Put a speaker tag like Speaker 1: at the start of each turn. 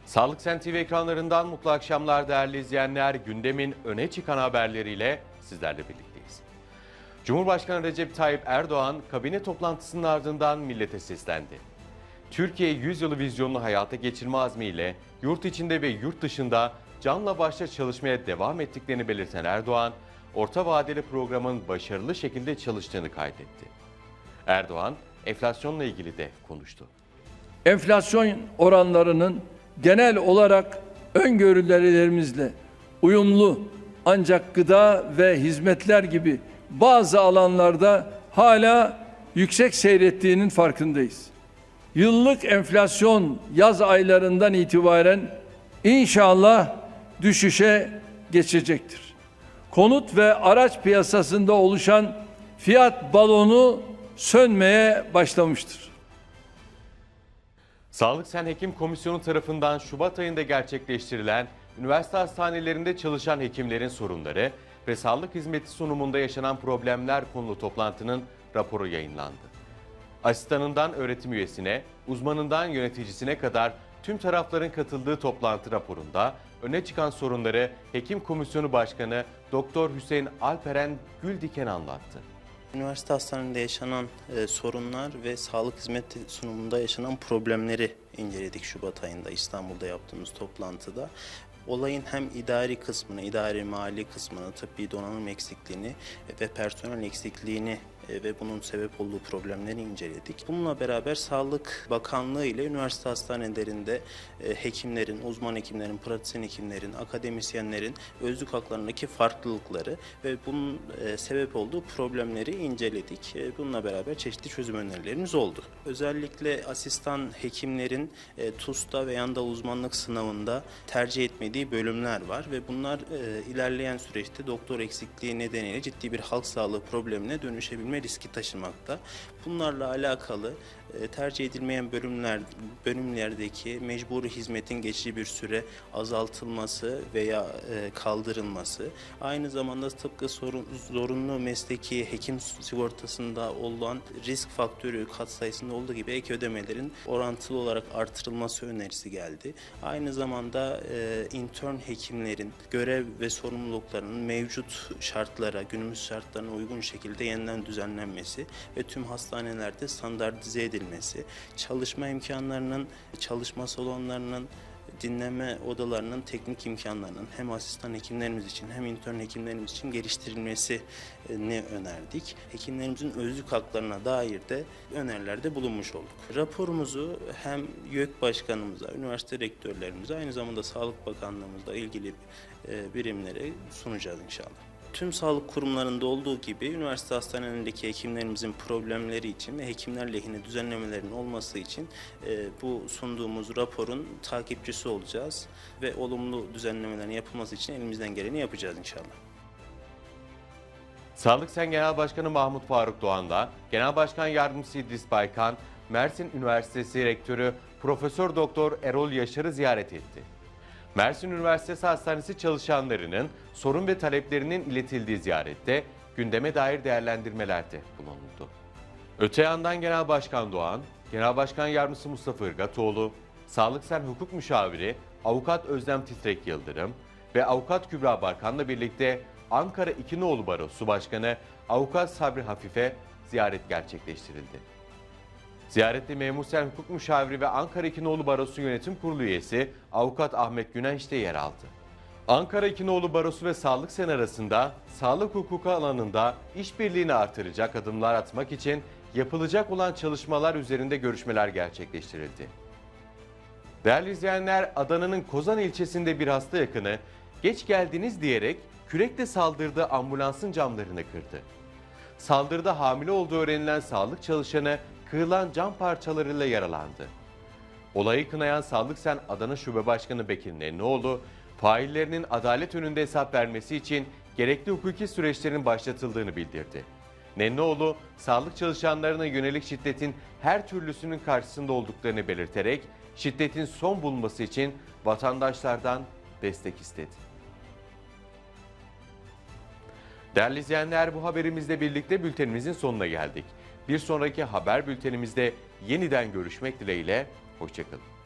Speaker 1: Sağlık Sen TV ekranlarından mutlu akşamlar değerli izleyenler. Gündemin öne çıkan haberleriyle sizlerle birlikteyiz. Cumhurbaşkanı Recep Tayyip Erdoğan kabine toplantısının ardından millete seslendi. Türkiye 100 yılı vizyonunu hayata geçirme azmiyle yurt içinde ve yurt dışında canla başla çalışmaya devam ettiklerini belirten Erdoğan, orta vadeli programın başarılı şekilde çalıştığını kaydetti. Erdoğan, enflasyonla ilgili de konuştu.
Speaker 2: Enflasyon oranlarının genel olarak öngörülerimizle uyumlu, ancak gıda ve hizmetler gibi bazı alanlarda hala yüksek seyrettiğinin farkındayız. Yıllık enflasyon yaz aylarından itibaren inşallah düşüşe geçecektir. Konut ve araç piyasasında oluşan fiyat balonu sönmeye başlamıştır.
Speaker 1: Sağlık Sen Hekim Komisyonu tarafından Şubat ayında gerçekleştirilen üniversite hastanelerinde çalışan hekimlerin sorunları ve sağlık hizmeti sunumunda yaşanan problemler konulu toplantının raporu yayınlandı. Asistanından öğretim üyesine, uzmanından yöneticisine kadar tüm tarafların katıldığı toplantı raporunda öne çıkan sorunları Hekim Komisyonu Başkanı Doktor Hüseyin Alperen Güldiken anlattı.
Speaker 3: Üniversite hastanelerinde yaşanan sorunlar ve sağlık hizmeti sunumunda yaşanan problemleri inceledik Şubat ayında İstanbul'da yaptığımız toplantıda. Olayın hem idari kısmını, idari mali kısmını, tıbbi donanım eksikliğini ve personel eksikliğini ve bunun sebep olduğu problemleri inceledik. Bununla beraber Sağlık Bakanlığı ile üniversite hastanelerinde hekimlerin, uzman hekimlerin, pratisyen hekimlerin, akademisyenlerin özlük haklarındaki farklılıkları ve bunun sebep olduğu problemleri inceledik. Bununla beraber çeşitli çözüm önerilerimiz oldu. Özellikle asistan hekimlerin TUS'ta ve yanda uzmanlık sınavında tercih etmediği bölümler var ve bunlar ilerleyen süreçte doktor eksikliği nedeniyle ciddi bir halk sağlığı problemine dönüşebilme riski taşımakta. Bunlarla alakalı tercih edilmeyen bölümlerdeki mecburi hizmetin geçici bir süre azaltılması veya kaldırılması, aynı zamanda tıpkı zorunlu mesleki hekim sigortasında olan risk faktörü katsayısında olduğu gibi ek ödemelerin orantılı olarak artırılması önerisi geldi. Aynı zamanda intern hekimlerin görev ve sorumluluklarının mevcut şartlara, günümüz şartlarına uygun şekilde yeniden düzenlenmesi ve tüm hastanelerde standartize edilmesi, çalışma imkanlarının, çalışma salonlarının, dinleme odalarının teknik imkanlarının hem asistan hekimlerimiz için hem intern hekimlerimiz için geliştirilmesini önerdik. Hekimlerimizin özlük haklarına dair de önerilerde bulunmuş olduk. Raporumuzu hem YÖK Başkanımıza, üniversite rektörlerimize, aynı zamanda Sağlık Bakanlığımızla ilgili birimlere sunacağız inşallah. Tüm sağlık kurumlarında olduğu gibi üniversite hastanelerindeki hekimlerimizin problemleri için ve hekimler lehine düzenlemelerin olması için bu sunduğumuz raporun takipçisi olacağız ve olumlu düzenlemelerin yapılması için elimizden geleni yapacağız inşallah.
Speaker 1: Sağlık Sen Genel Başkanı Mahmut Faruk Doğan'la Genel Başkan Yardımcısı İdris Baykan, Mersin Üniversitesi Rektörü Profesör Doktor Erol Yaşar'ı ziyaret etti. Mersin Üniversitesi Hastanesi çalışanlarının sorun ve taleplerinin iletildiği ziyarette gündeme dair değerlendirmelerde bulunuldu. Öte yandan Genel Başkan Doğan, Genel Başkan Yardımcısı Mustafa Irgatoğlu, Sağlık Sen Hukuk Müşaviri Avukat Özlem Titrek Yıldırım ve Avukat Kübra Barkan'la birlikte Ankara İki Nolu Barosu Başkanı Avukat Sabri Hafif'e ziyaret gerçekleştirildi. Ziyarette Memur Sen Hukuk Müşaviri ve Ankara İki Nolu Barosu Yönetim Kurulu üyesi Avukat Ahmet Günenç de yer aldı. Ankara İki Nolu Barosu ve Sağlık Sen arasında sağlık hukuku alanında işbirliğini artıracak adımlar atmak için yapılacak olan çalışmalar üzerinde görüşmeler gerçekleştirildi. Değerli izleyenler, Adana'nın Kozan ilçesinde bir hasta yakını geç geldiniz diyerek kürekle saldırdığı ambulansın camlarını kırdı. Saldırıda hamile olduğu öğrenilen sağlık çalışanı kırılan cam parçalarıyla yaralandı. Olayı kınayan Sağlık Sen Adana Şube Başkanı Bekir Nennioğlu, faillerinin adalet önünde hesap vermesi için gerekli hukuki süreçlerin başlatıldığını bildirdi. Nennioğlu, sağlık çalışanlarına yönelik şiddetin her türlüsünün karşısında olduklarını belirterek şiddetin son bulması için vatandaşlardan destek istedi. Değerli izleyenler, bu haberimizle birlikte bültenimizin sonuna geldik. Bir sonraki haber bültenimizde yeniden görüşmek dileğiyle, hoşça kalın.